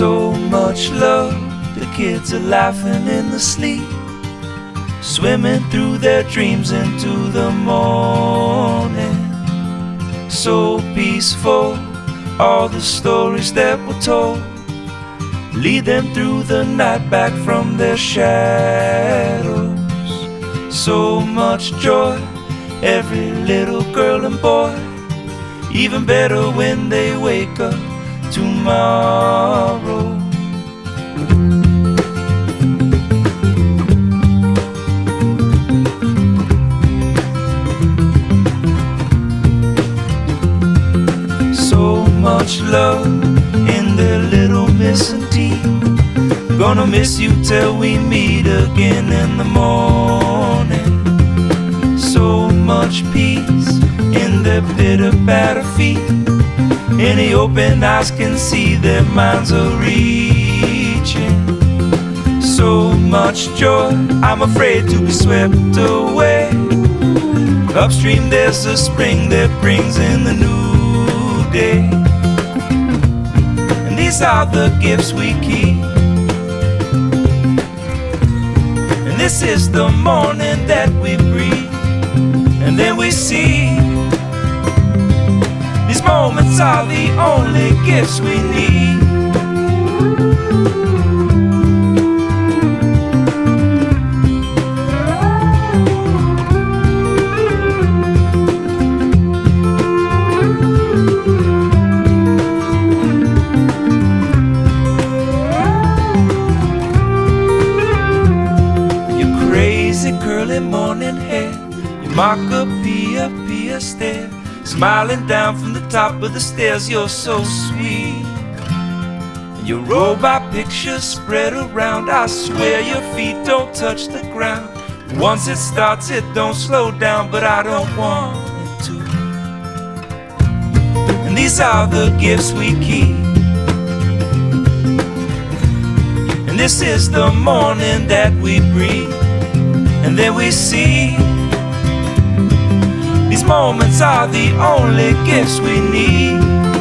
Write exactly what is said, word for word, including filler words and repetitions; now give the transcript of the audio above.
So much love, the kids are laughing in the sleep, swimming through their dreams into the morning. So peaceful, all the stories that were told, lead them through the night back from their shadows. So much joy, every little girl and boy, even better when they wake up tomorrow. So much love in their little missing teeth. Gonna miss you till we meet again in the morning. So much peace in their bitter batter feet. Any open eyes can see their minds are reaching. So much joy, I'm afraid to be swept away. Upstream there's a spring that brings in the new day. And these are the gifts we keep. And this is the morning that we breathe. And then we see these moments are the only gifts we need. Your crazy curly morning hair, your Macapia Pia stare, smiling down from the top of the stairs, you're so sweet. And your robot pictures spread around, I swear your feet don't touch the ground. Once it starts, it don't slow down, but I don't want it to. And these are the gifts we keep. And this is the morning that we breathe. And then we see these moments are the only gifts we need.